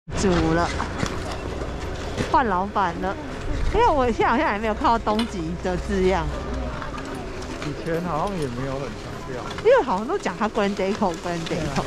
煮了，换老板了。因为我现在好像还没有看到东极的字样。 以前好像也没有很强调， 因为好像都讲它 Grand Deco。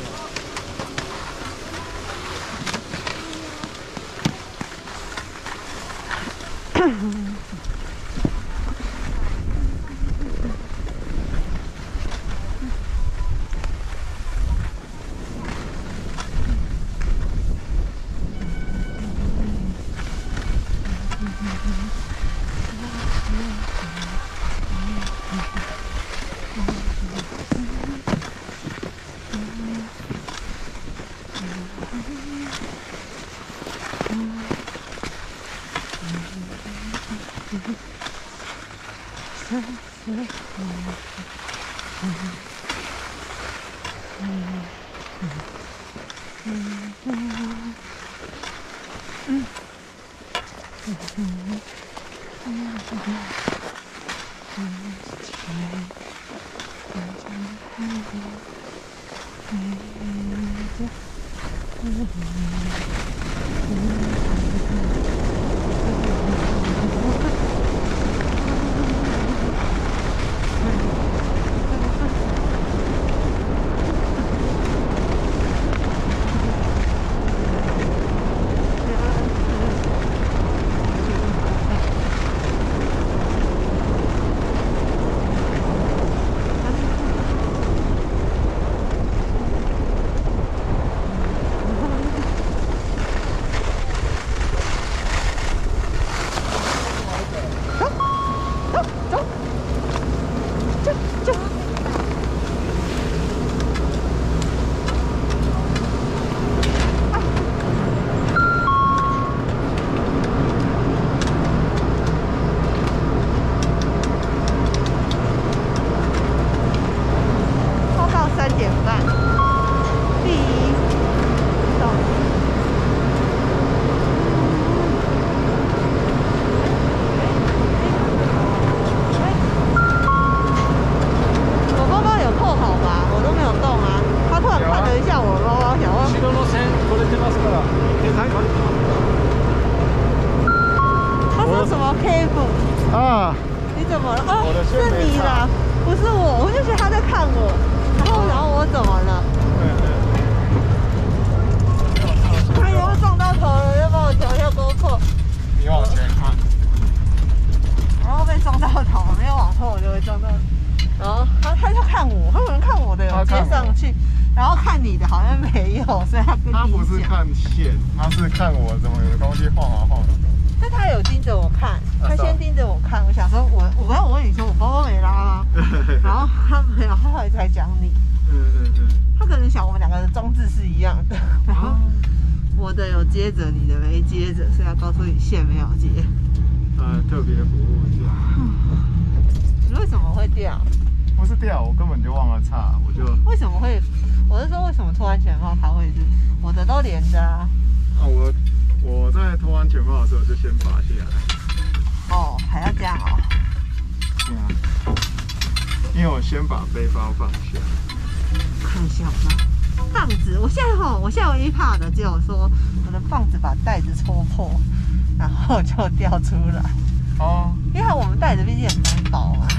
接着你的没接着，所以要告诉你线没有接。 特别服务这样。 你为什么会掉？ 不是掉，我根本就忘了插，我就。 为什么会？我是说为什么脱安全帽它会是？我的都连着啊。 我在脱安全帽的时候就先拔下来。 哦，还要这样哦。 对啊。因为我先把背包放下。 看一下吧。棒子，我现在唯一怕的只有说我的棒子把带子戳破，然后就掉出来。哦，因为我们带子毕竟很薄嘛。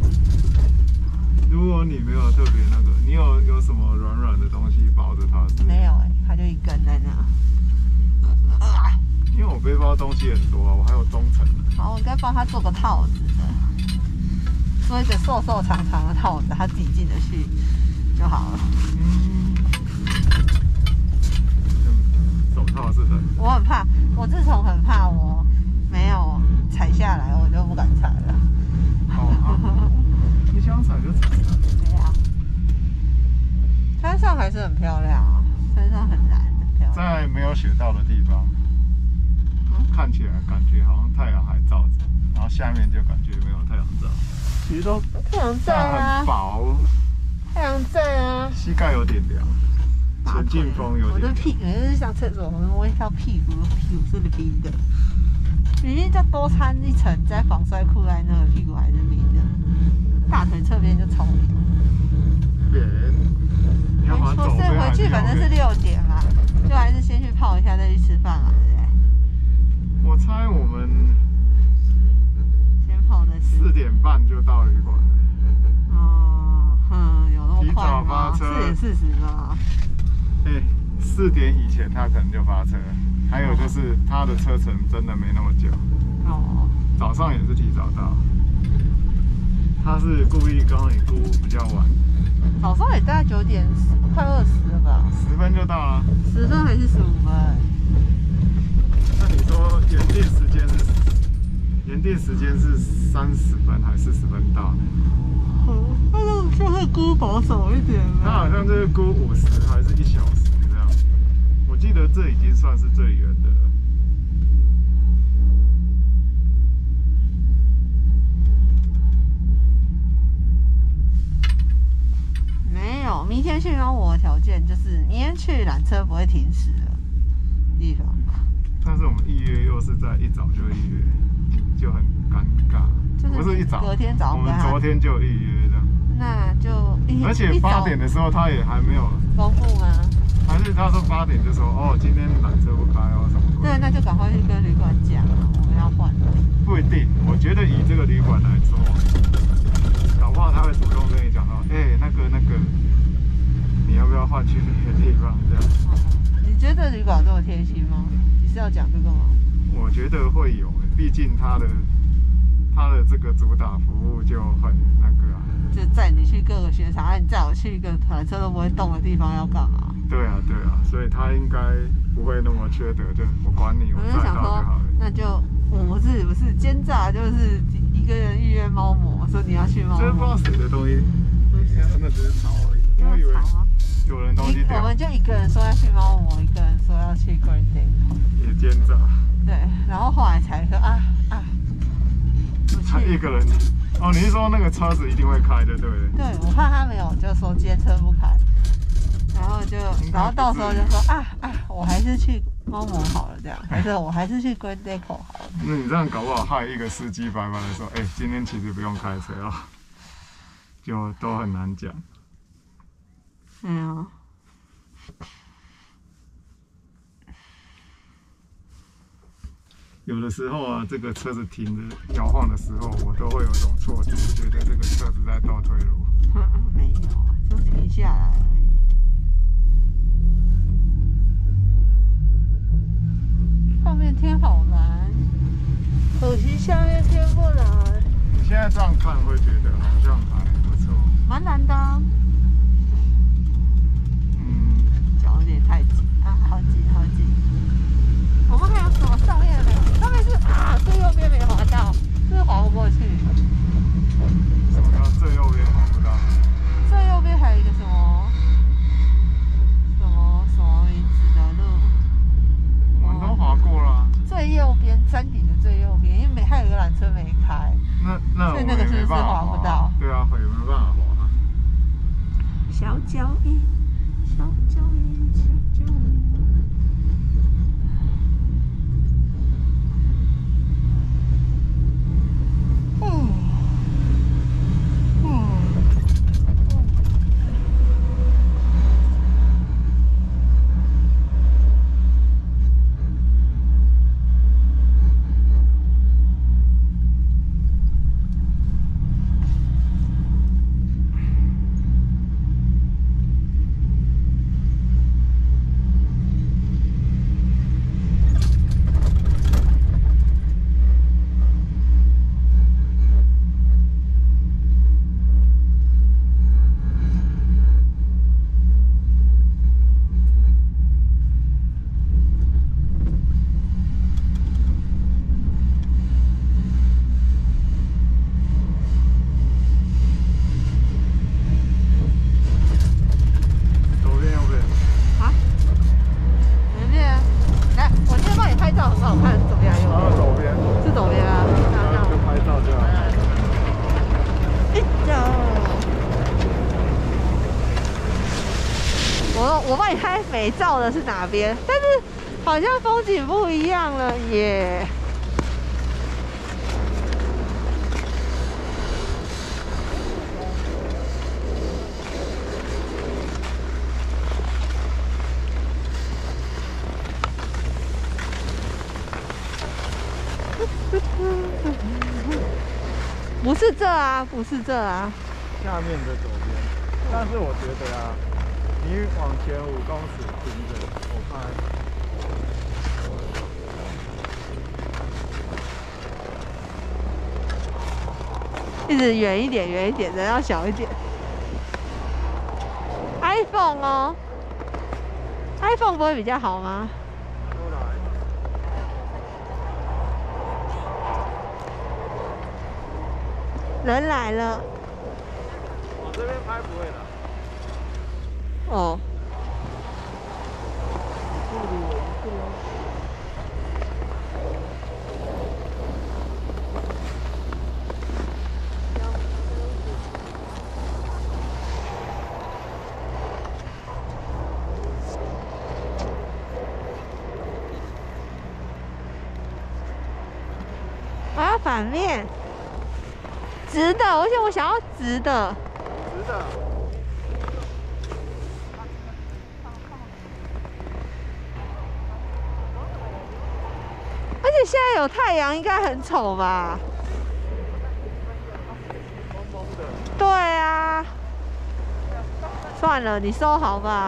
如果你没有特别那个，你有什么软的东西包着它？ 没有它就一根在那。 因为我背包东西很多啊，我还有中层的。 好，我应该帮他做个套子的，做一个瘦瘦长长的套子，他自己进得去就好了。 手套是的。 我很怕，我自从很怕我没有踩下来，我就不敢踩了。 你想踩就踩。 对呀。山上还是很漂亮啊，山上很蓝，很漂亮。 在没有雪道的地方，看起来感觉好像太阳还照着，然后下面就感觉没有太阳照。其实都太阳在啊， 很薄。 太阳在啊， 膝盖有点凉，前进风有点凉。 我的屁股就是上厕所，我闻到屁股是冰的。明明再多穿一层在防摔裤在那个屁股还是冰的，大腿侧边就超凉。所以回去反正是6点嘛，就还是先去泡一下再去吃饭。 4点以前他可能就发车，还有就是他的车程真的没那么久。哦。早上也是提早到，他是故意刚你估比较晚。 早上也大概9点快20了吧 ？10分就到了。 10分还是15分？ 那你说原定时间是30分还是40分到？ 他就是估保守一点。 他好像就是估50还是1小时这样。我记得这已经算是最远的了。 没有，明天去猫魔的条件就是明天去缆车不会停驶的地方。 但是我们预约又是在一早就预约，就很尴尬。不是一早， 隔天早上。 我们昨天就预约这样。 那就而且8点的时候他也还没有公布吗？ 还是他说8点就说哦，今天缆车不开哦什么鬼？ 对，那就赶快去跟旅馆讲啊，我们要换。 不一定，我觉得以这个旅馆来说，搞不好他会主动跟你讲说，那个，你要不要换去别的地方这样？ 你觉得旅馆这么贴心吗？你是要讲这个吗？ 我觉得会有，毕竟他的这个主打服务就很那个啊。 就载你去各个雪场，你载我去一个缆车都不会动的地方要干嘛？ 对啊，所以他应该不会那么缺德，就我管你，我载到就好了。 那就不是奸诈，就是一个人预约猫魔，说你要去猫魔。 这不知道谁的东西，真的只是吵而已。我以为有人东西掉。 我们就一个人说要去猫魔，一个人说要去 Grand Deco。 也奸诈。 对，然后后来才说他一个人。哦，你是说那个车子一定会开的，对不对？ 对，我怕他没有，就说今天车不开，然后到时候就说我还是去猫魔好了，这样，还是我还是去 Grand Deco 好了。 那你这样搞不好害一个司机白白的说，今天其实不用开车哦，就都很难讲。有的时候啊，这个车子停着摇晃的时候，我都会有一种错觉，觉得这个车子在倒退路。 没有，就停下来而已。上面天好蓝，可惜下面天不蓝。 你现在这样看会觉得好像还不错， 蛮蓝的。脚有点太紧啊，好紧。我们还有什么上面没有？上面是最右边没滑到，是滑不过去。 什么叫最右边滑不到？ 最右边还有一个什么名字的路？ 我们都滑过了。 最右边山顶的最右边，因为还有一个缆车没开。 所以那个是不是滑不到？ 对啊，也没办法滑。 小脚印，小脚印，小脚印。我帮你拍美照的是哪边？但是好像风景不一样了耶。不是这啊，不是这啊。 下面的左边，但是我觉得啊，你往前5公尺停着。 一直远一点，远一点，人要小一点。iPhone 哦 ，iPhone 不会比较好吗？人来了。 往这边拍不会的。 哦。我要反面，直的，而且我想要直的。 直的。 而且现在有太阳，应该很丑吧？ 蒙蒙的。 对啊。算了，你收好吧。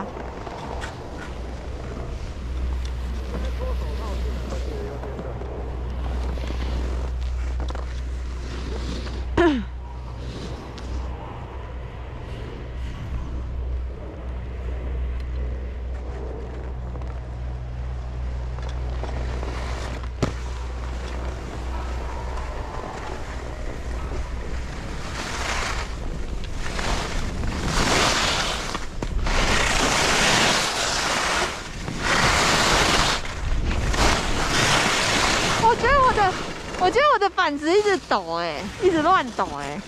我觉得我的板子一直抖哎，一直乱抖哎。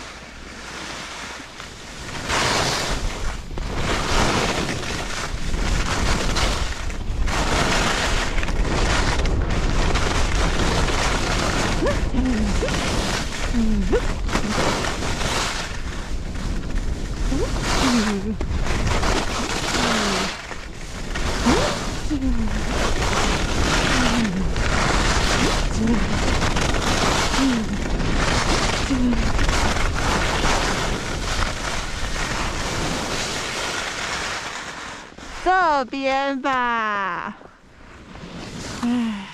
这边吧，唉。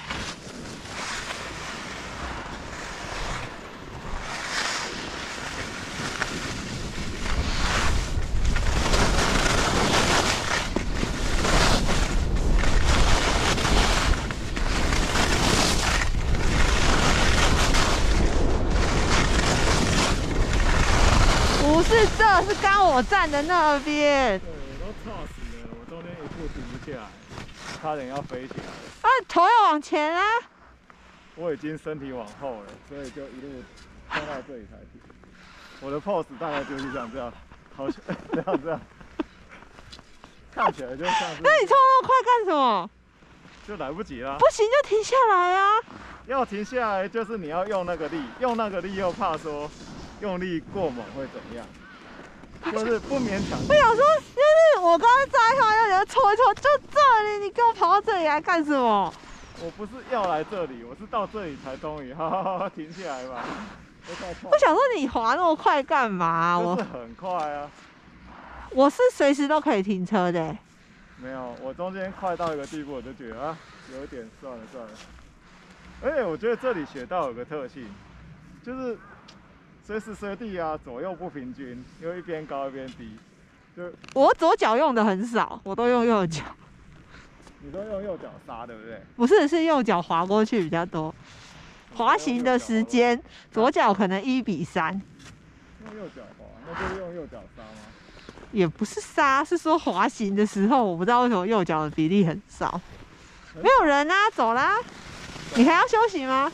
不是，这是刚我站的那边。 对，我都差死了，我中间一步停不下来，差点要飞起来。 啊，头要往前啊！ 我已经身体往后了，所以就一路冲到这里才停。我的 pose 大概就是像这样，好像这样，看起来就像是。 那你冲那么快干什么？ 就来不及啦。 不行就停下来啊！要停下来就是你要用那个力，用那个力又怕说用力过猛会怎样，就是不勉强。 我想说，就是我刚刚站在那里要搓一搓，就这里，你给我跑到这里来干什么？ 我不是要来这里，我是到这里才终于，好，停下来吧。 我想说你滑那么快干嘛？ 就是很快啊。 我是随时都可以停车的。 没有，我中间快到一个地步，我就觉得啊，有一点算了。而且我觉得这里雪道有个特性，就是随时随地啊左右不平均，又一边高一边低。就我左脚用的很少，我都用右脚。 你都用右脚刹，对不对？ 不是，是右脚滑过去比较多。滑行的时间，左脚可能1比3。 用右脚滑，那就是用右脚刹吗？ 也不是刹，是说滑行的时候，我不知道为什么右脚的比例很少。没有人啊，走啦。你还要休息吗？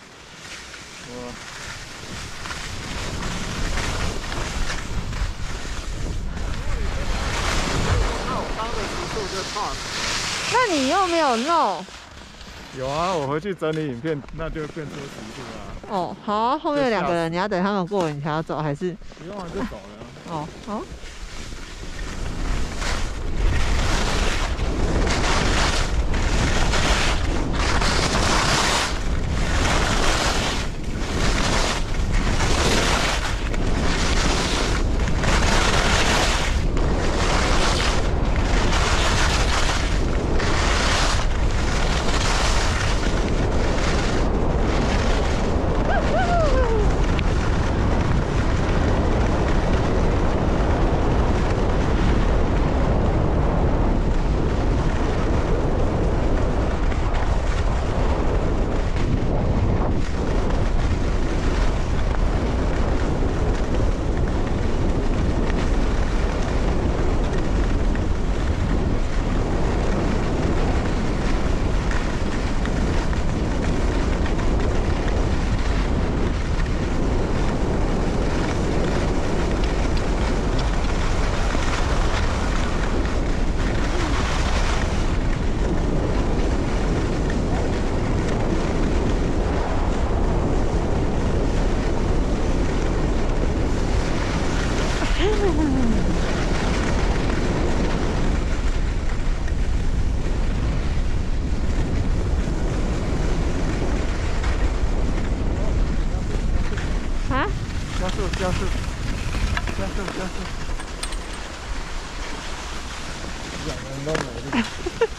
那我刚的时速就差。 那你又没有弄？ 有啊，我回去整理影片，那就变出时速啦。 哦，好啊，后面有2个人，你要等他们过，你才要走，还是？ 不用啊，就走了。 哦，好。 加速，加速，加速。 两个人都没力。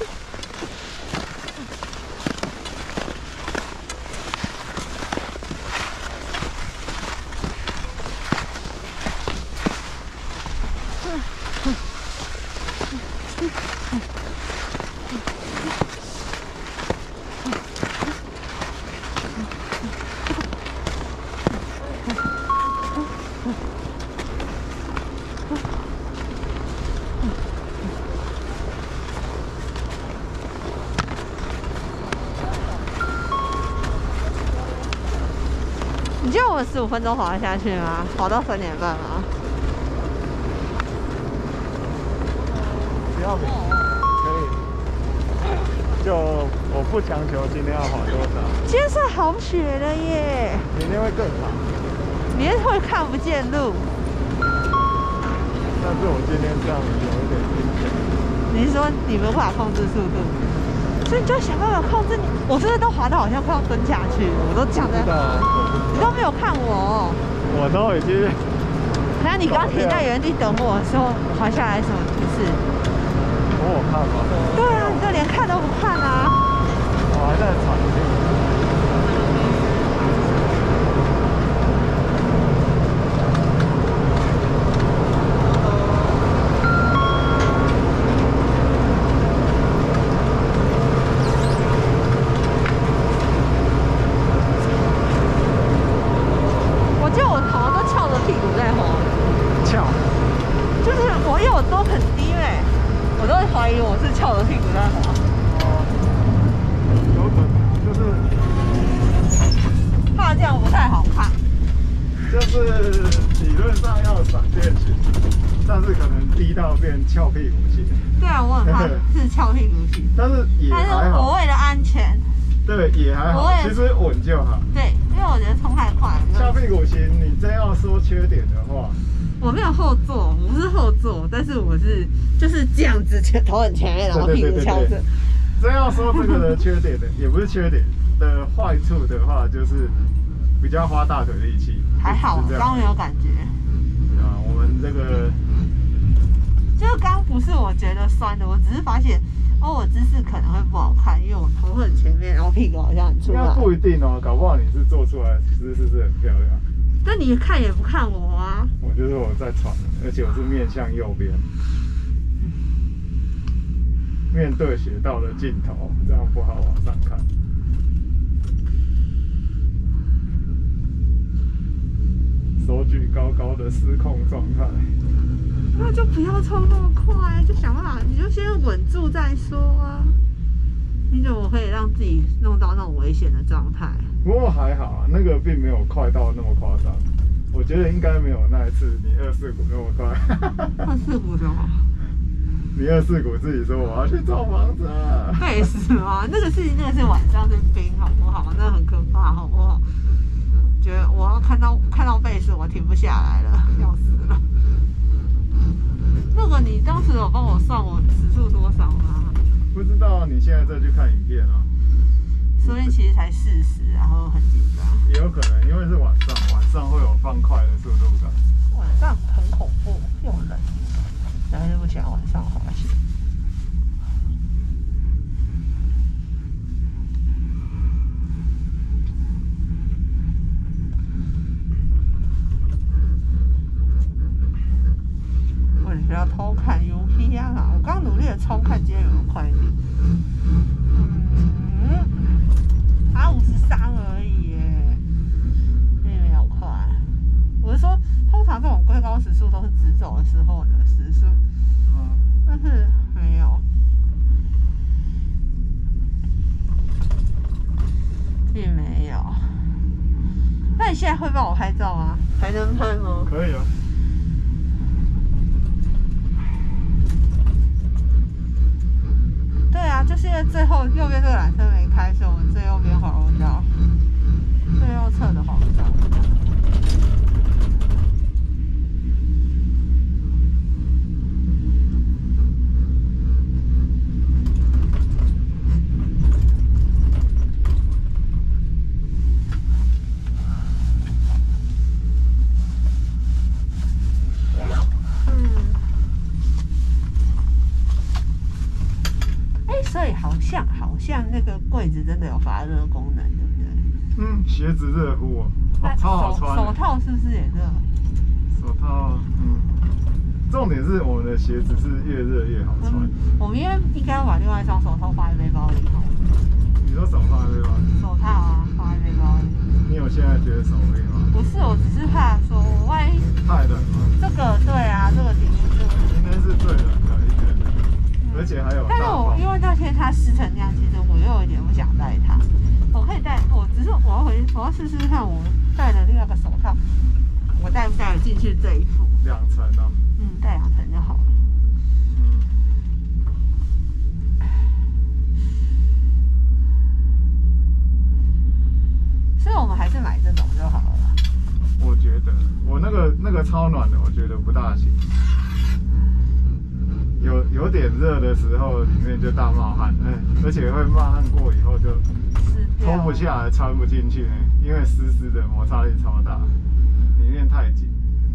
你觉得我们15分钟滑得下去吗？滑到3点半吗？ 不要比，可以。就我不强求今天要滑多少。 今天算好雪了耶！ 明天会更好。 明天会看不见路。 但是我今天这样有一点惊险。 你是说你没办法控制速度？所以你就想办法控制你。我是不是都滑到好像快要蹲下去？我都讲的，你都没有看我。 我都已经。 那你刚停在原地等我的时候，我滑下来什么不是？ 我看吧。 对啊，你就连看都不看啊！ 我还在喘气。 怀疑我是翘着屁股在滑。 有可能就是怕这样不太好看。 就是理论上要闪电型，但是可能低到变翘屁股型。 对啊，我很怕是翘屁股型， 但是也还好。 但是我为了安全， 对，也还好，其实稳就好。 对，因为我觉得冲太快了。 翘屁股型，你真要说缺点的话， 我没有后座，我不是后座，但是我是就是这样子，头很前面，然后屁股翘着。 真要说这个的缺点的，也不是缺点的坏处的话，就是比较花大腿力气。 还好，刚没有感觉。 啊，我们这个就是刚不是我觉得酸的，我只是发现哦，我姿势可能会不好看，因为我头很前面，然后屁股好像很出来。 应该不一定哦，搞不好你是做出来姿势是很漂亮。 那你看也不看我啊？ 我就是我在喘，而且我是面向右边，面对雪道的尽头，这样不好往上看。手举高高的失控状态。 那就不要冲那么快，就想办法，你就先稳住再说啊。你怎么可以让自己弄到那种危险的状态？ 不过还好啊，那个并没有快到那么夸张。我觉得应该没有那一次你24股那么快。 24股的吗？ 你24股自己说我要去找房子啊？ 对，是吗？那个是晚上是冰，好不好？那很可怕，好不好？觉得我要看到贝斯，我停不下来了，要死了。那个你当时有帮我算我时速多少吗？ 不知道，你现在再去看影片啊。 说不定其实才40，然后很紧张。 也有可能，因为是晚上会有放快的速度感。 晚上很恐怖又冷，但是不喜欢晚上滑雪。我只是要偷看 UP 啊！我刚努力的冲看今天有没有快一点。才53而已耶，并没有快。我是说，通常这种龟高时速都是直走的时候的时速，但是没有，并没有。那你现在会帮我拍照吗？还能拍吗？ 可以啊。 对啊，就是因为最后右边这个缆车没开，所以我们最右边滑不到，最右侧的滑不到。 子真的有发热功能，对不对？ 嗯，鞋子热乎哦，超好穿。 手套是不是也热？ 手套，重点是我们的鞋子是越热越好穿。 我们应该要把另外一双手套放在背包里头。 你说手放在背包里？ 手套啊，放在背包里。 你有现在觉得手黑吗？ 不是，我只是怕说万一太冷了。 这个对啊，这个底这个。 今天是最冷的一天，而且还有大风。 但是我因为那天它湿成那样，其实我又有点不想带它。我可以带，只是我要试试看，我带的另外一个手套，我带不带得进去这一副 ？2层哦。 带2层就好了。所以我们还是买这种就好了啦。 我觉得我那个超暖的，我觉得不大行。有点热的时候，里面就大冒汗，而且会冒汗过以后就脱不下来，穿不进去，因为湿湿的，摩擦力超大，里面太紧。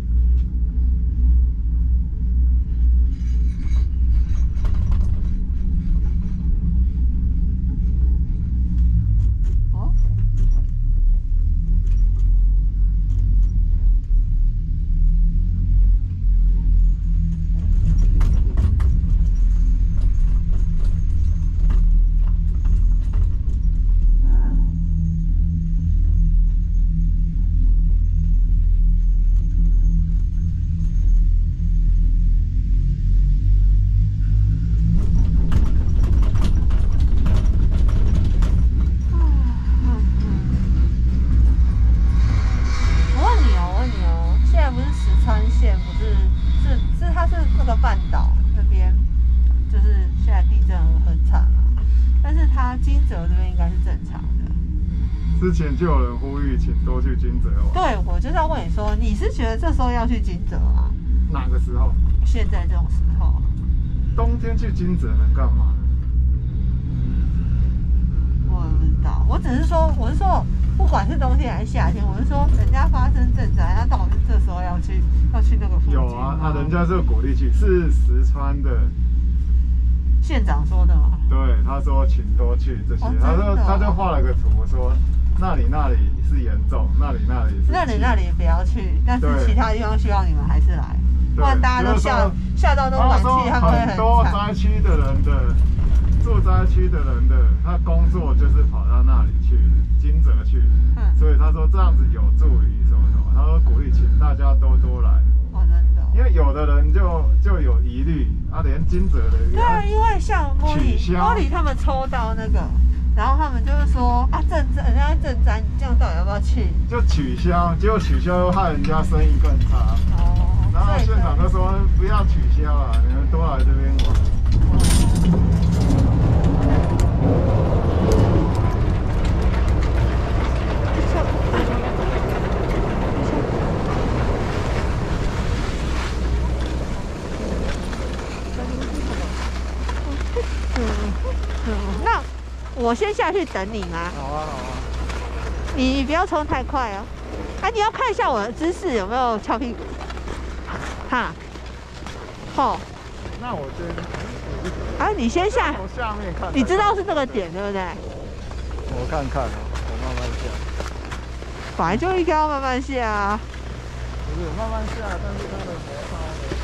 之前就有人呼吁，请多去金泽玩。 对，我就是要问你说，你是觉得这时候要去金泽吗？ 哪个时候？ 现在这种时候。 冬天去金泽能干嘛？ 我不知道，我是说，不管是冬天还是夏天，我是说，人家发生震灾，那到底是这时候要去那个附近？ 有啊，人家是鼓励去，是石川的县长说的吗？ 对，他说请多去这些，他就画了个图说。那里是严重，那里是。 那里不要去，但是其他地方希望你们还是来，不然大家都吓到都暖气，他们会很多灾区的人的，住灾区的人的，他工作就是跑到那里去，金泽去，所以他说这样子有助于什么，他说鼓励请大家多来。 哦，真的。 因为有的人就有疑虑啊，连金泽的。 对啊，因为像茉莉他们抽到那个。然后他们就是说啊，人家赈灾，这样到底要不要去？ 就取消，结果取消又害人家生意更差。哦。然后县长就说不要取消了，你们多来这边玩。 那我先下去等你吗？ 好啊，好啊。 你不要冲太快哦。你要看一下我的姿势有没有翘屁股。哈。哦。 那我先。你先下。 从下面看。 你知道是这个点对不对？ 我看看哦，我慢慢下。 本来就应该要慢慢下啊。 不是慢慢下，但是它的摩擦。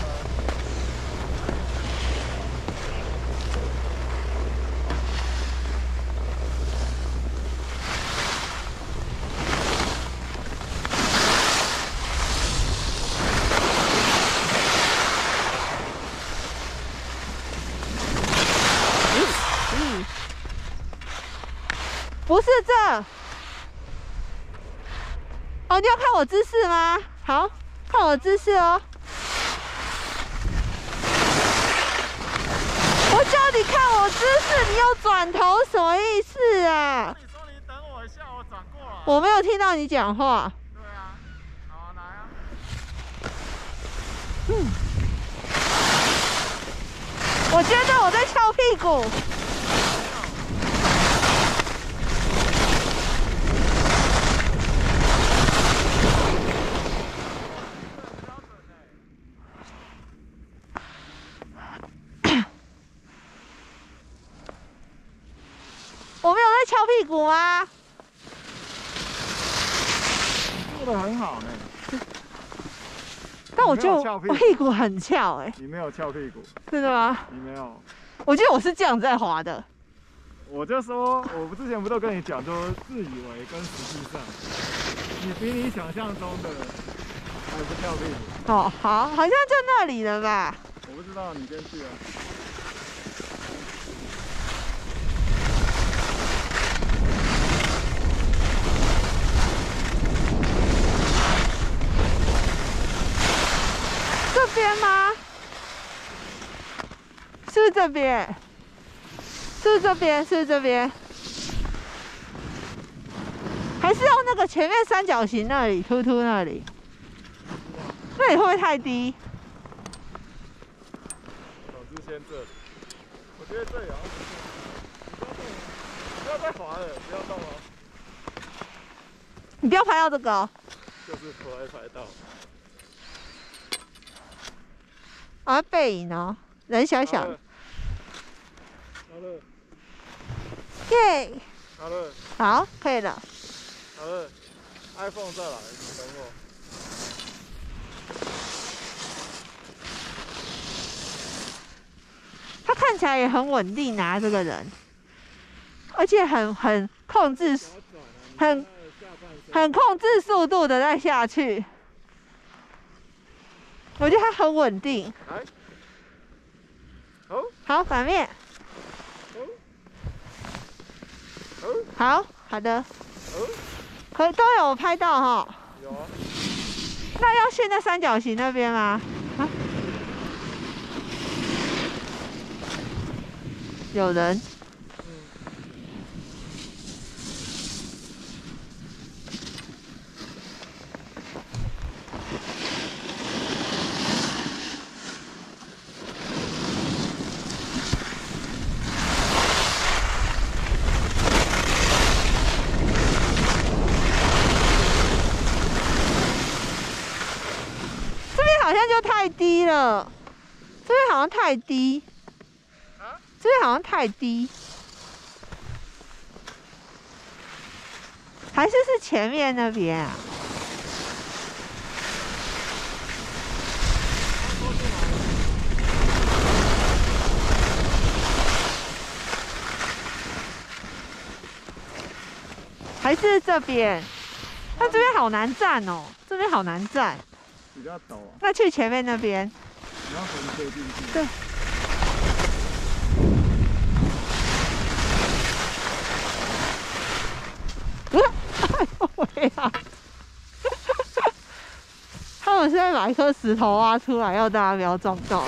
不是这。哦，你要看我姿势吗？好，看我姿势哦。我叫你看我姿势，你又转头，什么意思啊？ 你说你等我一下，我转过来。 我没有听到你讲话。 对啊，好啊，来啊。 我觉得我在翘屁股。我没有在翘屁股吗？ 做得很好呢。 但我觉得我屁股很翘哎。 你没有翘屁股。 真的吗？ 你没有。 我觉得我是这样在滑的。 我就说，我之前不都跟你讲，说自以为跟实际上，你比你想象中的还不翘屁股。 哦，好，好像就那里了吧？ 我不知道，你先去啊。 这边吗？是不是这边？是不是这边？是不是这边？还是用那个前面三角形那里，突突那里？那里会不会太低？ 总之先这里，我觉得这里好像不要再滑了，不要动哦。 你不要拍到这个哦。 就是拍到。 啊，背影哦，人小小的。 好了。 耶。 好了。 好，可以了。 好了 ，iPhone 再来，等我。 他看起来也很稳定啊，这个人，而且很控制，很控制速度的再下去。我觉得他很稳定。 来。 好，反面。好，好的。可都有拍到哈。 有啊。 那要现在三角形那边吗？啊？有人。好像就太低了，这边好像太低，这边好像太低，还是前面那边啊？还是这边？那这边好难站哦，这边好难站。 比较陡啊。 那去前面那边。 你要横推进去。 对。哎呦喂啊！他们现在把一颗石头挖出来，要大家不要撞到。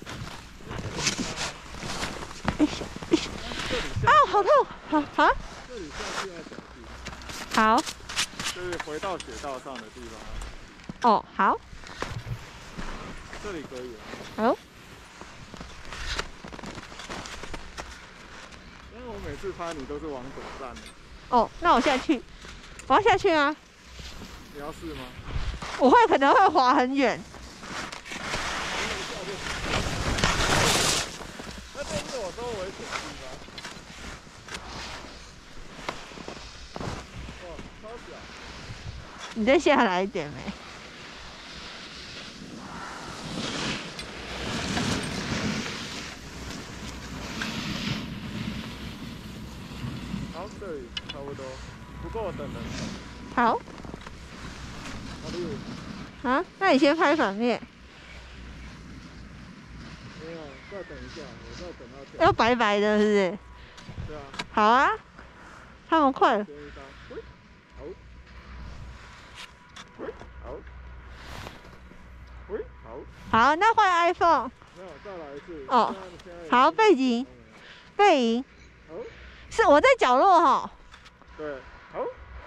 啊，好痛！好啊。 这里下去要小心。 好。 就是回到雪道上的地方。 哦，好。 这里可以。 好。 因为我每次拍你都是往左站的。 哦，那我下去。我要下去吗？ 你要试吗？ 我可能会滑很远。 那这是我周围险地方。哇，超小。 你再下来一点没？ 好，这里差不多，不过我等人。 好。啊，那你先拍反面。 没有，再等一下，我再等到。 要白白的，是不是？ 对啊。 好啊，他们快了。好，那换 iPhone。 没有，再来一次。 哦。好，背景。背影。是我在角落哈。 对。好。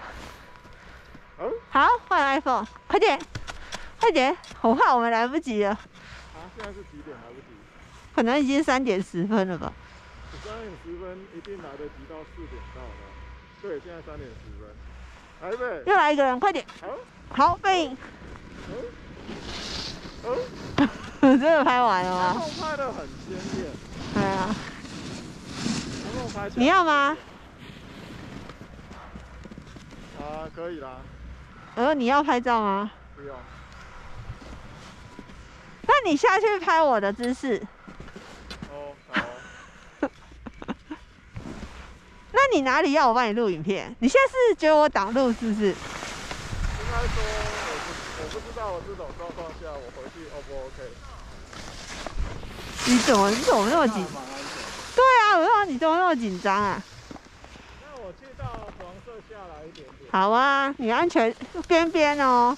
好，换 iPhone，快点，快点，我怕我们来不及了。 啊，现在是几点？来不及？ 可能已经3点10分了吧。 3点10分一定来得及到4点到的。对，现在3点10分。来呗。 又来一个人，快点。好，背影。真的拍完了吗？ 拍得很鲜艳。 对啊。你要吗？ 啊，可以啦。 你要拍照吗？ 不用。 那你下去拍我的姿势。 哦，好。 那你哪里要我帮你录影片？你现在是觉得我挡路是不是？ 应该说我不知道这种状况下我回去 O 不 OK？ 你怎么那么紧？对啊，我说你怎么那么紧张啊？ 那我去到黄色下来一点点。 好啊，你安全边边哦。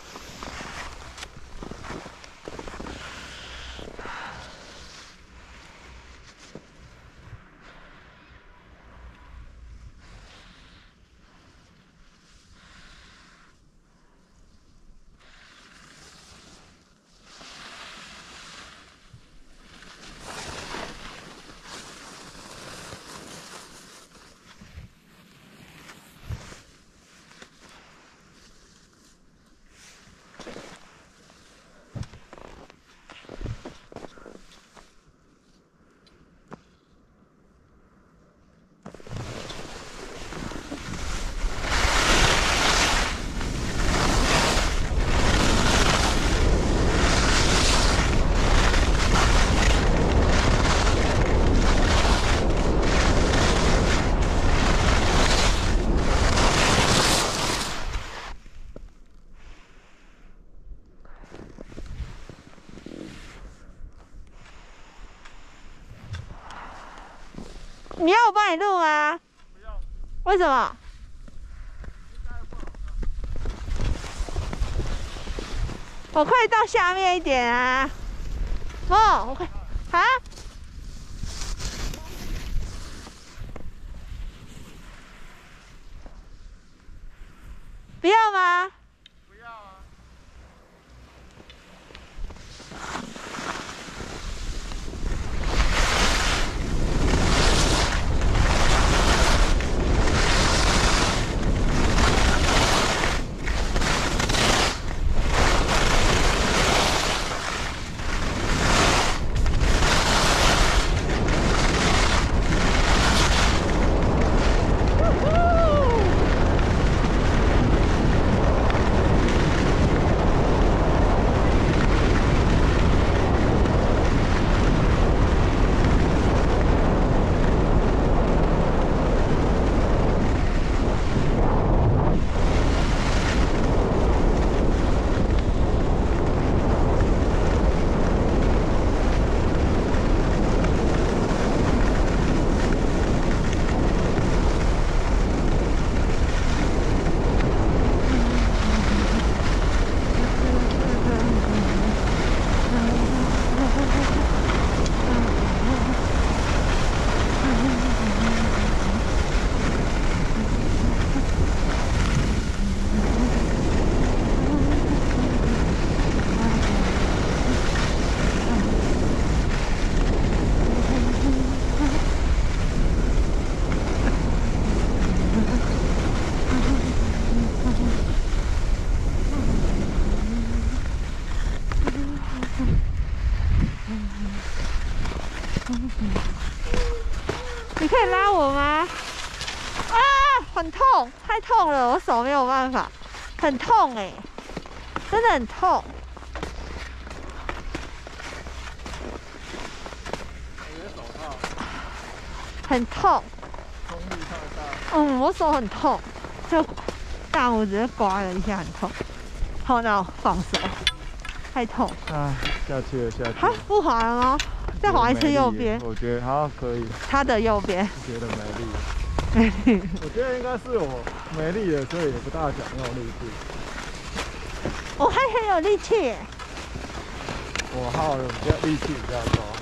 你要我帮你录吗？ 不用。 为什么？我可以到下面一点啊。我可以啊？不要吗？ 不要啊。 你可以拉我吗？啊，很痛，太痛了，我手没有办法，很痛哎，真的很痛。 手套。 很痛。 冲力太大。 我手很痛，就大拇指刮了一下，很痛。好，那我放手，太痛。 啊，下去了，下去了。 好，不滑了吗？再滑一次右边。 我觉得好可以。 它的右边。 觉得没力。我觉得应该是我没力了，所以也不大想用力气。 我还很有力气。 我耗的力气比较高。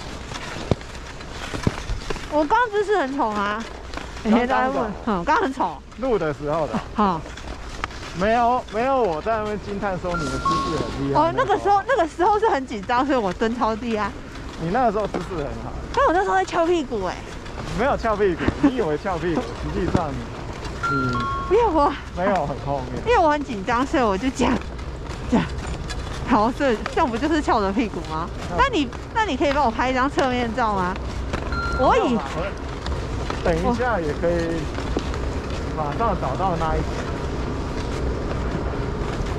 我刚姿势很丑啊。每天都在问，刚刚很丑。 录的时候的。 好。 没有我在那边惊叹说你的姿势很厉害。 那个时候是很紧张，所以我蹲超低啊。 你那个时候姿势很好。 但我那时候在翘屁股哎。 没有翘屁股，你以为翘屁股，实际上你因为我没有很后面。 因为我很紧张，所以我就这样。好，这样不就是翘着屁股吗？那你可以帮我拍一张侧面照吗？等一下也可以马上找到那一集。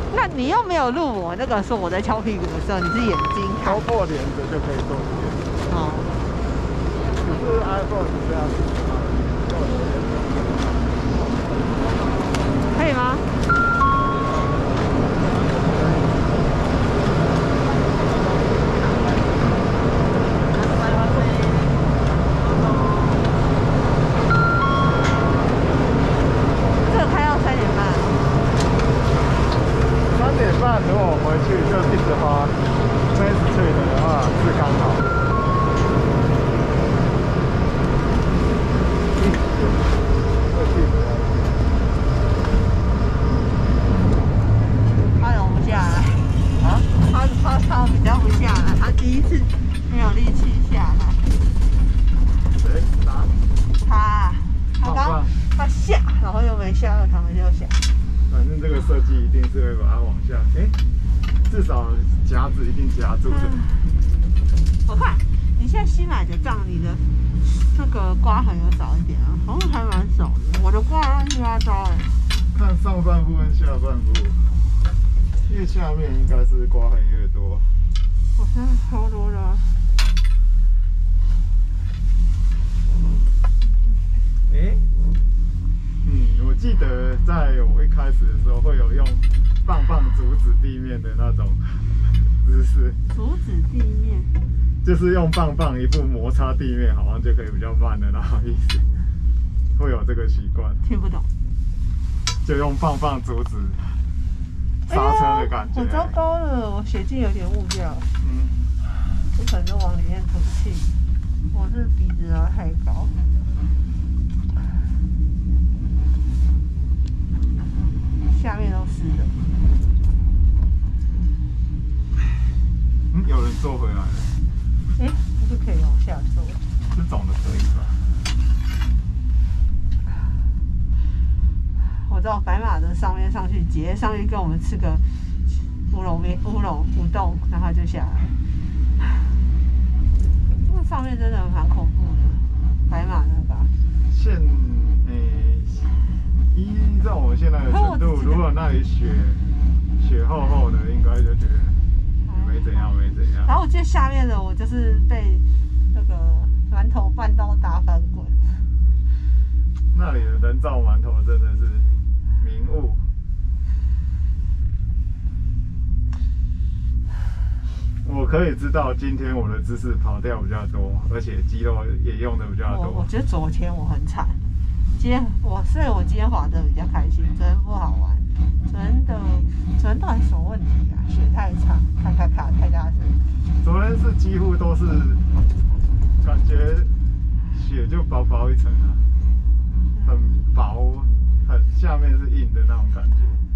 那你又没有录我那个说我在敲屁股的时候，你是眼睛看。 超过连着就可以做这件事。 哦。 只是 iPhone 是这样子。 可以吗？ 如果我回去就一直花30岁的话是刚好。 他容不下来啊？他比较不下来，他第一次没有力气下来。 谁？ 他刚他下，然后又没下，又他们就下。 反正这个设计一定是会把它往下，至少夹子一定夹住的。 我看你现在新买的这样，你的那个刮痕有少一点啊，好像还蛮少的。我的刮乱七八糟哎。 看上半部跟下半部，越下面应该是刮痕越多。 我现在超多的。 我记得在我一开始的时候会有用棒棒阻止地面的那种姿势。 阻止地面， 就是用棒棒一步摩擦地面，好像就可以比较慢的那种意思。会有这个习惯。 听不懂。 就用棒棒阻止刹车的感觉。 我糟糕了，我血镜有点误掉。我可能往里面吐气，我是鼻子拉太高。下面都湿的。 有人坐回来了。 不是可以往下坐？ 这种的可以吧？ 我知道白马的上面上去，直接上去跟我们吃个乌冬，然后就下来。那上面真的蛮恐怖的，白马那个。 依照我们现在的程度，如果那里雪厚厚的，应该就觉得没怎样。 然后我记得下面的我就是被那个馒头绊到打翻滚。 那里的人造馒头真的是名物。我可以知道今天我的姿势跑掉比较多，而且肌肉也用的比较多。 我觉得昨天我很惨。所以我今天滑得比较开心，昨天不好玩。昨天到底什么问题啊？雪太长，咔太大声。 昨天是几乎都是感觉雪就薄一层啊，很薄，下面是硬的那种感觉。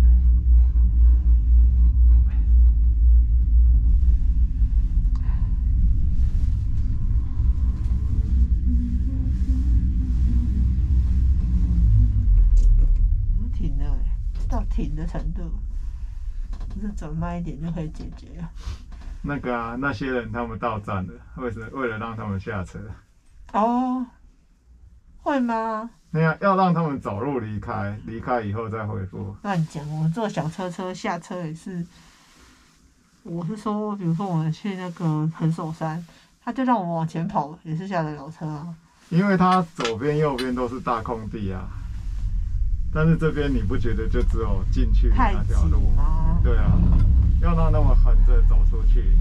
停的程度，就是走慢一点就可以解决了。 那个啊，那些人他们到站了，为了让他们下车。 哦，会吗？ 那样要让他们走路离开以后再恢复。 乱讲，我坐小车下车也是。我是说，比如说我们去那个横手山，他就让我们往前跑，也是下得了车啊。 因为它左边右边都是大空地啊。但是这边你不觉得就只有进去那条路吗？对啊，要让他们横着走出去，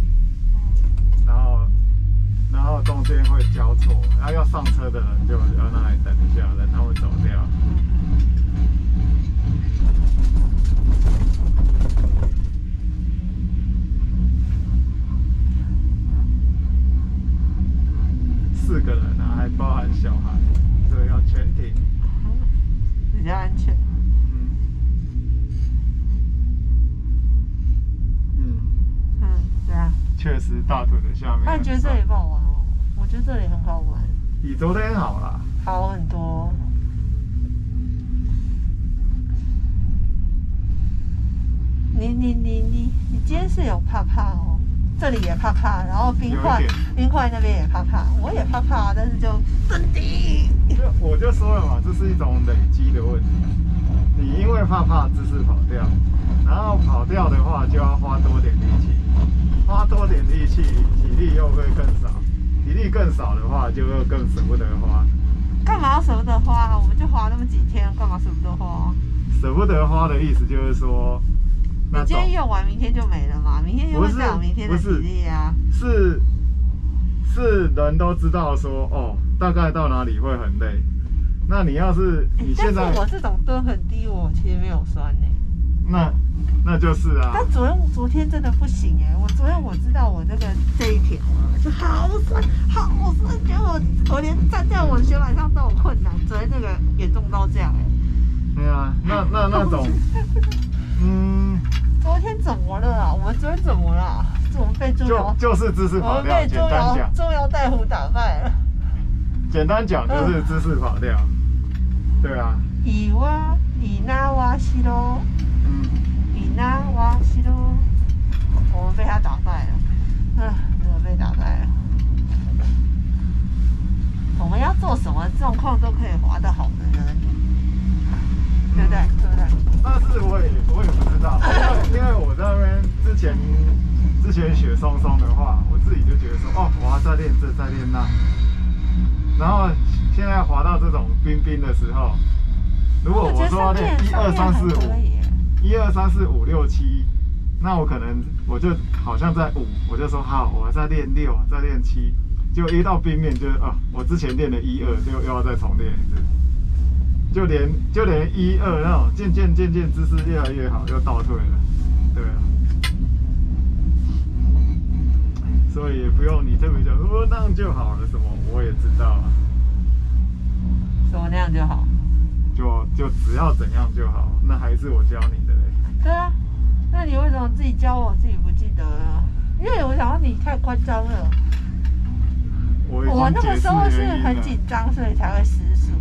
然后中间会交错，然后要上车的人就要那里等一下，等他们走掉。4个人啊，还包含小孩，所以要全停。 比较安全。对啊。 确实，大腿的下面。 那你觉得这里不好玩哦？我觉得这里很好玩。 比昨天好啦。 好很多。你今天是有怕哦？这里也怕，然后冰块那边也怕，我也怕，但是就镇定。 我就说了嘛，这是一种累积的问题。你因为会怕姿势跑掉，然后跑掉的话就要花多点力气，花多点力气，体力又会更少，体力更少的话就会更舍不得花。 干嘛要舍不得花？我们就花那么几天，干嘛舍不得花？ 舍不得花的意思就是说， 你今天用完，明天就没了嘛，明天就会再有明天的体力啊。 是人都知道说哦，大概到哪里会很累。那你要是你现在， 但是我这种蹲很低，我其实没有酸呢。 那就是啊。 但昨天真的不行哎，昨天我知道我这一条就好酸，觉得我连站在我雪板上都有困难。昨天那个严重到这样哎。 对啊，那种， 昨天怎么了啊？我们昨天怎么了？我们被就是姿势跑掉。简单讲， 中腰带虎打败了。 简单讲就是姿势跑掉。对啊。 以那瓦西罗。以那瓦西罗。我们被他打败了。我们被打败了。我们要做什么状况都可以滑得好的人，对不对？ 但是我也不知道，因为我在那边之前雪松松的话，我自己就觉得说，哦，我要再练这，再练那。然后现在滑到这种冰的时候，如果我说要练1、2、3、4、5，1、2、3、4、5、6、7，那我可能我就好像在5，我就说好，我再练6，再练7，就一到冰面就我之前练的1、2就又要再重练一次。就连1、2那种渐渐姿势越来越好，又倒退了，对啊，所以也不用你特别讲说那样就好了什么，我也知道啊。 什么那样就好？ 就只要怎样就好，那还是我教你的嘞。 对啊，那你为什么自己教我自己不记得呢？因为我想到你太夸张了。我那个时候是很紧张，所以才会失速。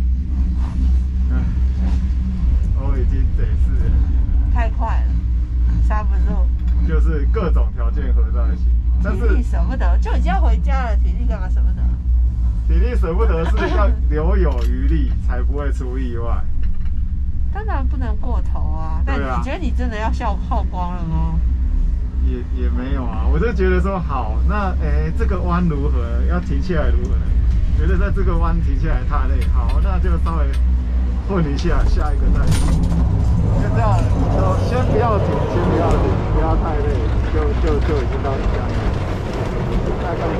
我已经得是太快了，刹不住。 就是各种条件合在一起，但是体力舍不得，就已经要回家了，体力干嘛舍不得？ 体力舍不得是要留有余力，才不会出意外。 当然不能过头啊，但你觉得你真的要耗光了吗？ 也没有啊，我就觉得说好，那这个弯如何，要停下来如何呢？觉得在这个弯停下来太累，好，那就稍微混一下，下一个再停。就这样，先不要停，不要太累，就已经到下一个。大概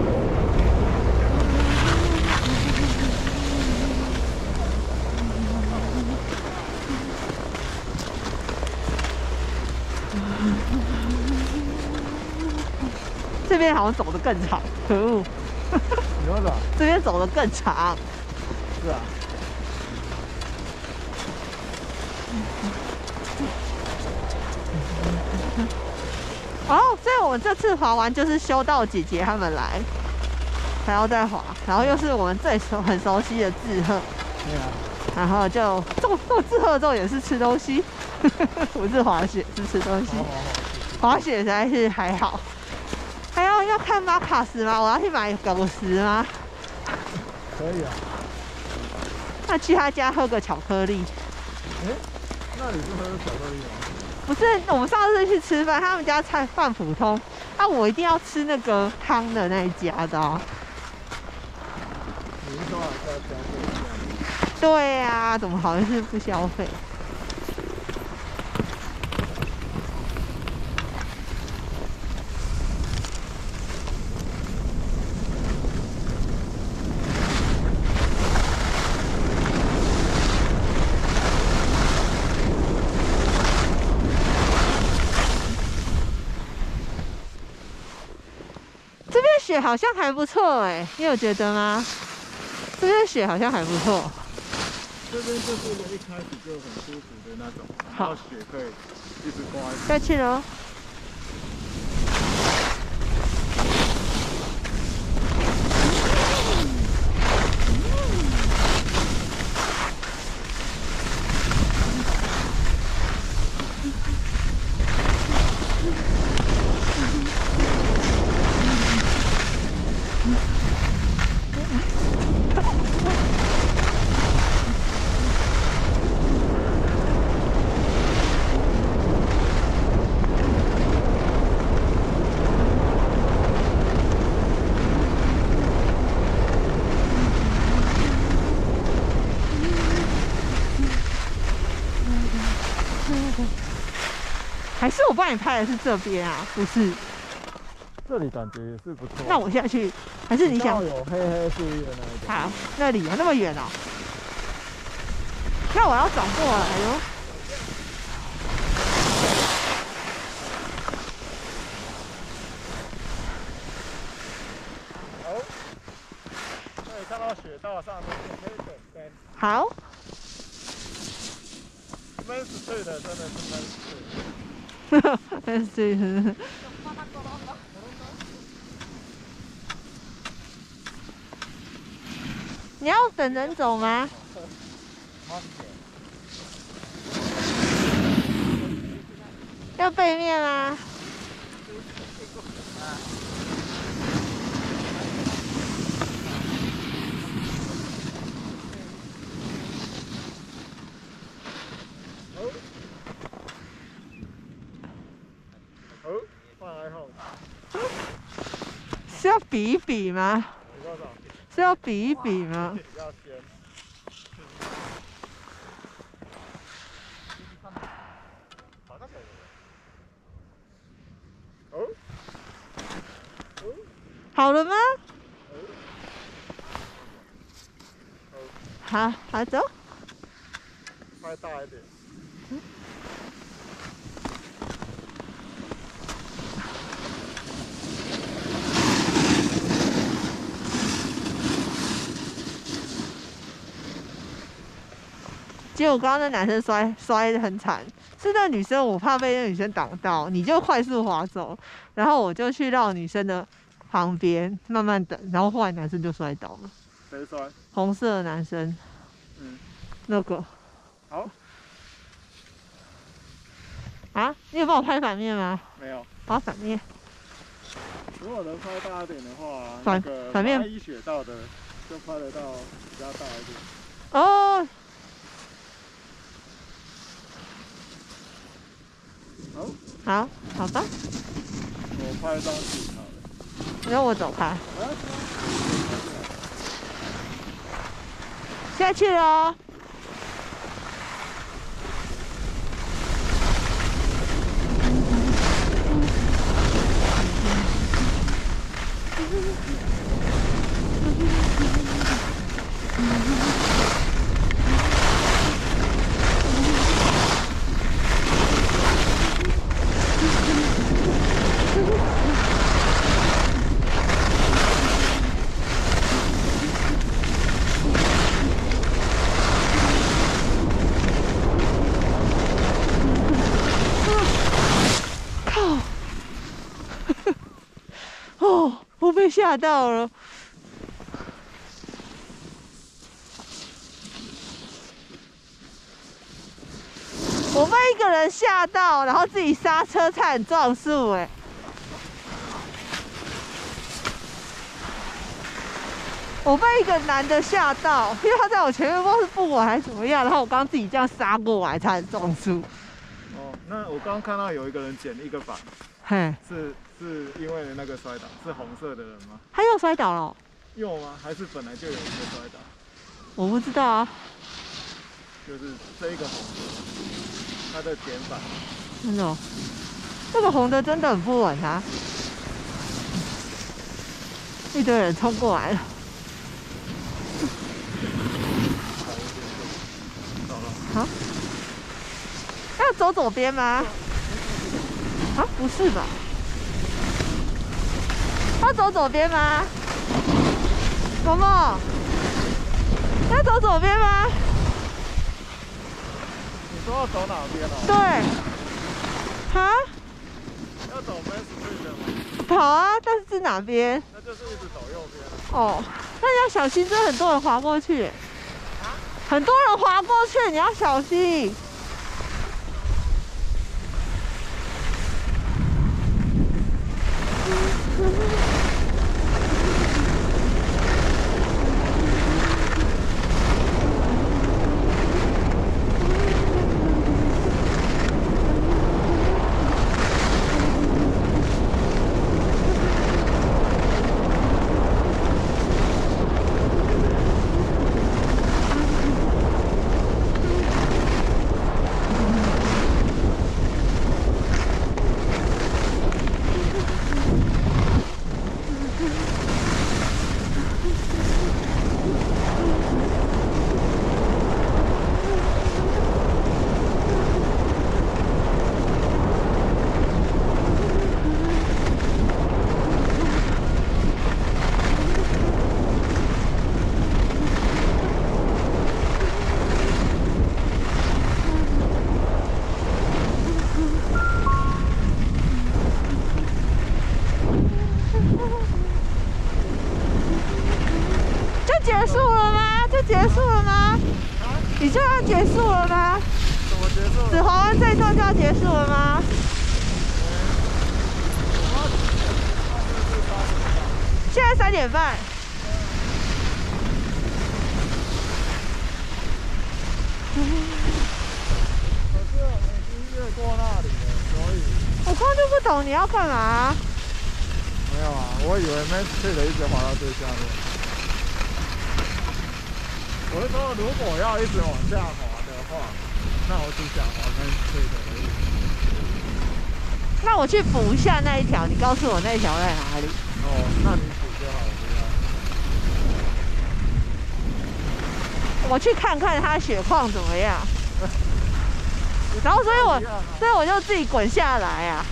这边好像走得更长，可恶！ 你说什么？ 这边走得更长。 是啊。 所以我们这次滑完就是修道姐姐他们来，还要再滑，然后又是我们很熟悉的志贺。 对啊。 然后就做志贺之后也是吃东西，不是滑雪，是吃东西。滑雪实在是还好。还要看马卡斯吗？我要去买狗食吗？ 可以啊。 那去他家喝个巧克力。 那你是喝巧克力吗？ 不是，我们上次去吃饭，他们家菜饭普通，我一定要吃那个汤的那一家的哦。 你是说还是要消费一下？ 对啊，怎么好像是不消费？雪好像还不错你有觉得吗？这边雪好像还不错。 这边就是一开始就很舒服的那种，然后雪可以一直刮。 下去了。 还是我帮你拍的是这边啊？不是， 这里感觉也是不错。 那我下去，还是你想有黑黑树叶的那一种？ 好，那里啊，那么远哦。那我要转过来哟。 好，可以看到雪道上面可以等灯。 好。 闷死对的，真的是闷死。 闷死。你要等人走吗？要背面吗？是要比一比吗？是要比一比吗？好了吗？好，好走。 拍大一点。 结果刚刚那男生摔得很惨，是那女生，我怕被那女生挡到，你就快速滑走，然后我就去绕女生的旁边慢慢等，然后后来男生就摔倒了。 谁摔？ 红色的男生。那个。 好。 啊，你有帮我拍反面吗？ 没有。 好，反面。 如果能拍大一点的话， 反面一雪道的就拍得到比较大一点。 哦。好，好吧。 我拍张纸好了。 让我走开。下去了。我被吓到了。我被一个人吓到，然后自己刹车差点撞树哎。我被一个男的吓到，因为他在我前面，不知道是不稳还是怎么样，然后我刚刚自己这样刹过来，差点撞树。 哦，那我刚刚看到有一个人捡一个板， 嘿， 是因为那个摔倒，是红色的人吗？ 他又摔倒了？ 有吗？还是本来就有一个摔倒？ 我不知道啊。 就是这一个红的，他的捡板。 真的、哦，这个红的真的很不稳啊！一堆人冲过来了。好，要走左边吗？啊，不是吧？要走左边吗？萌萌，要走左边吗？ 你说要走哪边啊？ 对。哈？ 要走 Main Street 的吗？ 跑啊，但是哪边？ 那就是一直走右边啊。 哦，那你要小心，真的很多人滑过去。啊？很多人滑过去，你要小心。 子滑完这一段就要结束了吗？现在3点半。 可是我们已经越过那里了，所以我刚刚就不懂你要干嘛？ 没有啊，我以为 Main Street 一直滑到最下面。我是说，如果要一直往下滑的话，那我只想滑 Main Street 而已。 那我去补一下那一条，你告诉我那一条在哪里？ 哦，那你补就好，不要。 我去看看它雪况怎么样。然后，所以我就自己滚下来啊。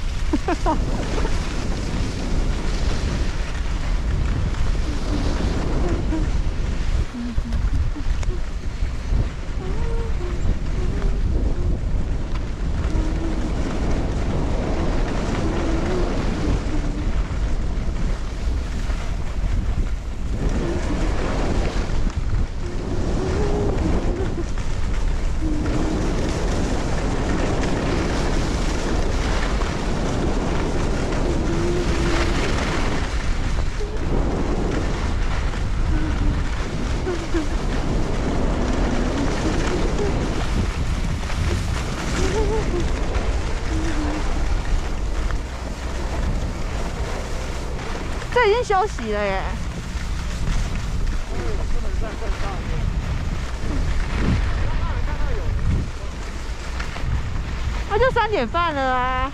这已经休息了耶。 不能再更上面。 那就3点半了啊。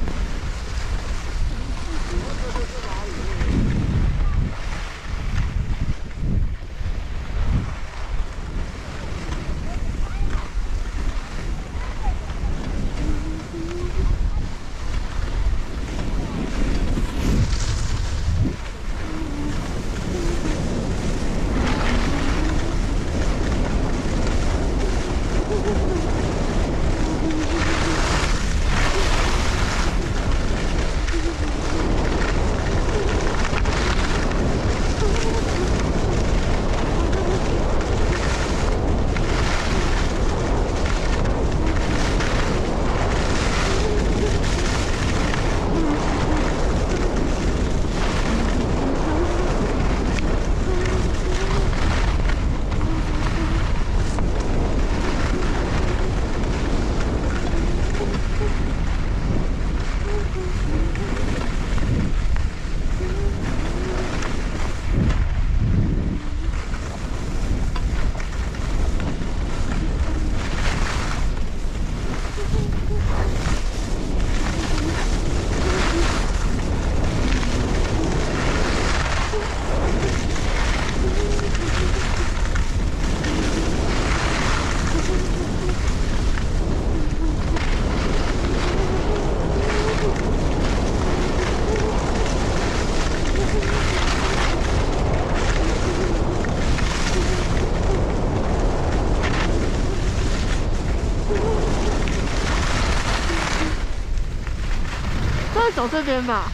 走这边吧。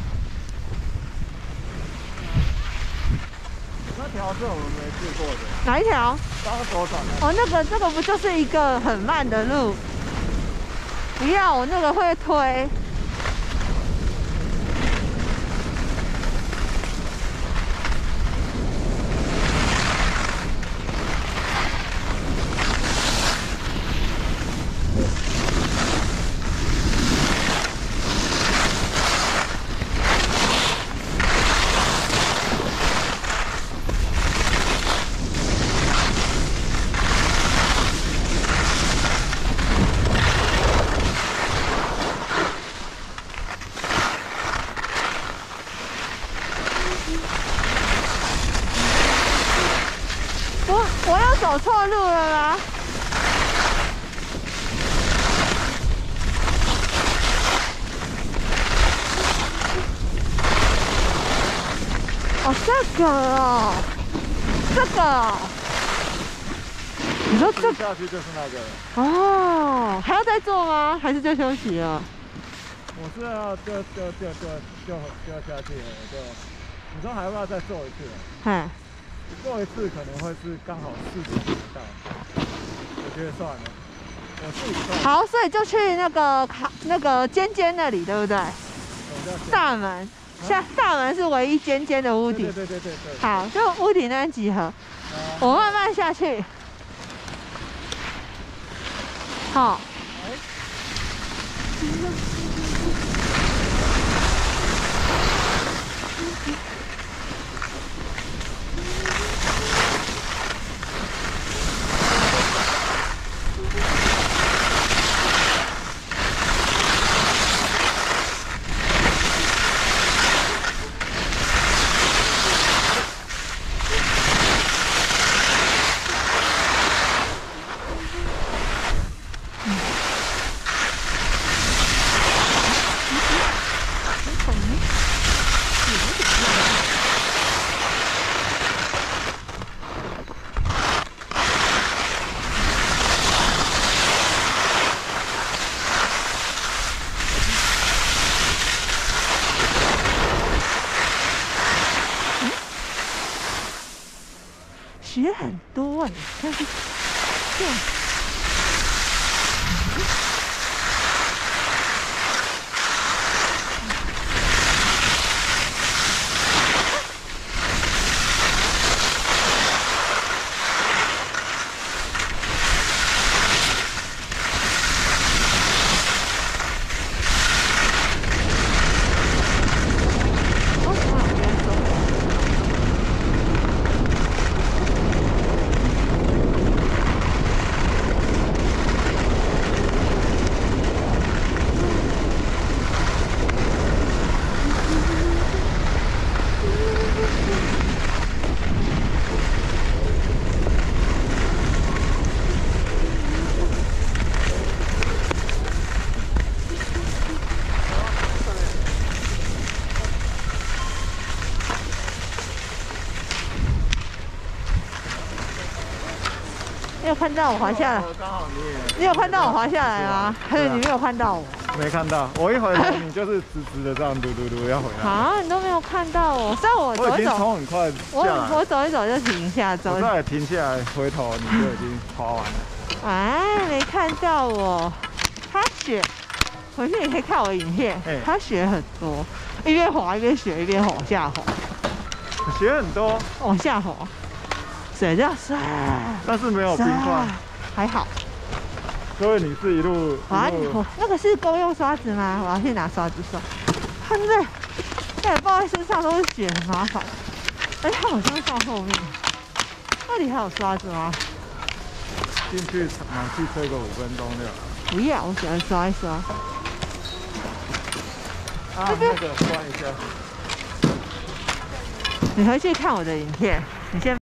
那条是我们没去过的。 哪一条？ 刚左转的。 哦，那个不就是一个很慢的路？不要，我那个会推。我要走错路了吗？哦，这个哦，这个哦，你说这下去就是那个哦，还要再做吗？还是就休息了？ 我是要就下去了，你说还要不要再做一次？ 嗨。 做一次可能会是刚好40分到，我觉得算了。 好，所以就去那个尖尖那里，对不对？大门，大门是唯一尖尖的屋顶。 对。 好，就屋顶那边集合。我慢慢下去。好。雪很多哎，但是这样。你有看到我滑下来？ 刚好你有看到我滑下来吗？还是你没有看到我？ 没看到，我一回头你就是直直的这样嘟嘟嘟要回来。 啊，你都没有看到我，虽然我走一走， 冲很快我走一走就停下，走。 我再停下来回头你就已经滑完了。 哎，没看到我，它雪，回去你可以看我影片，它雪很多，一边滑一边雪，一边往下滑。 雪很多， 往下滑。水这样刷， 但是没有冰块， 还好。 所以你是一路那个是公用刷子吗？我要去拿刷子刷。它对，再抱在身上都是雪，很麻烦。而且它好像放后面。那里还有刷子吗？ 进去拿去吹个5分钟就好。 不要，我喜欢刷一刷。 啊，那个关一下。 你回去看我的影片，你先。